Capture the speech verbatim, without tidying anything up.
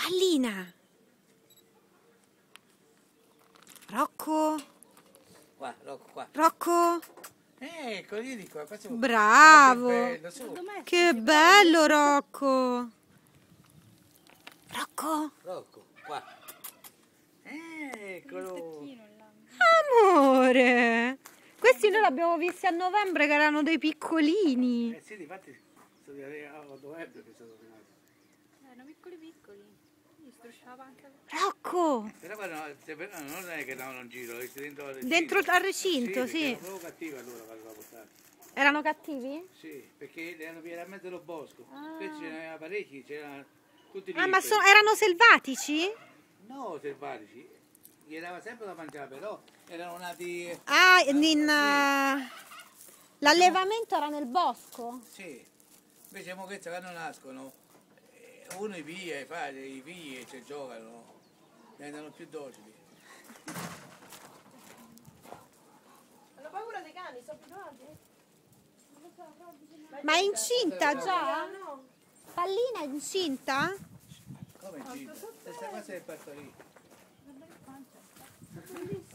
Pallina. Rocco. Qua, Rocco, qua. Rocco. Ecco, vieni qua. Qua Bravo. Bello, su. Che bello, Rocco. Rocco. Rocco, qua. Eccolo. Amore. Questi noi li abbiamo visti a novembre che erano dei piccolini. Eh sì, infatti sono a novembre che sono rimasti. Erano piccoli piccoli. Gli strusciava anche. Rocco. Però, però non è che andavano in giro, dentro al recinto. Dentro al recinto, sì. Sì. Erano proprio cattivi allora quando l'ho portato. Erano cattivi? Sì, perché erano via in mezzo allo bosco. Ah. Invece ce n'erano parecchi, c'erano tutti lì. Ah, ma so- erano selvatici? No, selvatici. Gli dava sempre da mangiare, però erano nati... Ah, in, sì. uh, l'allevamento era nel bosco? Sì. Invece mo questi quando nascono, eh, uno i piglia, i padri, i figli e ci giocano, diventano più docili. Hanno paura dei cani, sono abituati? Ma è incinta già? No. Pallina è incinta? Come incinta? Questa cosa è partorita. Bellissimo.